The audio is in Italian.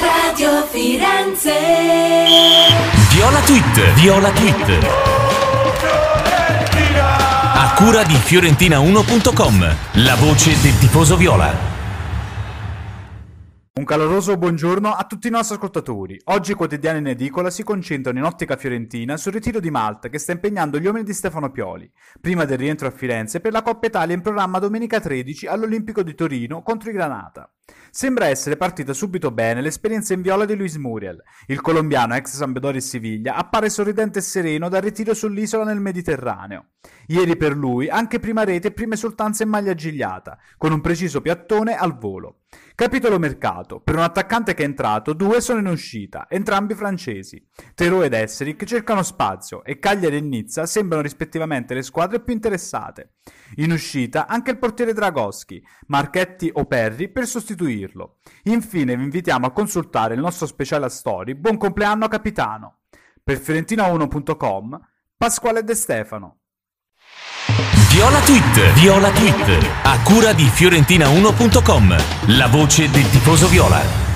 Radio Firenze. Viola Tweet. A cura di Fiorentina1.com, la voce del tifoso viola. Un caloroso buongiorno a tutti i nostri ascoltatori. Oggi i quotidiani in edicola si concentrano in ottica fiorentina sul ritiro di Malta che sta impegnando gli uomini di Stefano Pioli, prima del rientro a Firenze per la Coppa Italia in programma domenica 13 all'Olimpico di Torino contro i Granata. Sembra essere partita subito bene l'esperienza in viola di Luis Muriel. Il colombiano, ex Sampdoria e Siviglia, appare sorridente e sereno dal ritiro sull'isola nel Mediterraneo. Ieri per lui anche prima rete e prime esultanze in maglia gigliata, con un preciso piattone al volo. Capitolo mercato. Per un attaccante che è entrato, due sono in uscita, entrambi francesi. Terò ed Esseric cercano spazio e Cagliari e Nizza sembrano rispettivamente le squadre più interessate. In uscita anche il portiere Dragoschi, Marchetti o Perri per sostituirlo. Infine vi invitiamo a consultare il nostro speciale a story Buon compleanno capitano. Per Fiorentina1.com, Pasquale De Stefano. Viola Tweet, a cura di Fiorentina1.com, la voce del tifoso viola.